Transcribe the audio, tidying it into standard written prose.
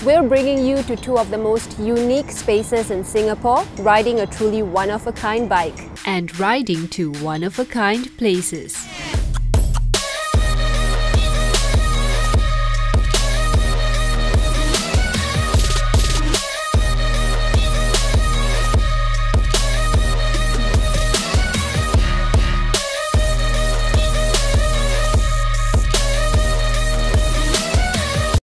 We're bringing you to two of the most unique spaces in Singapore, riding a truly one-of-a-kind bike. And riding to one-of-a-kind places.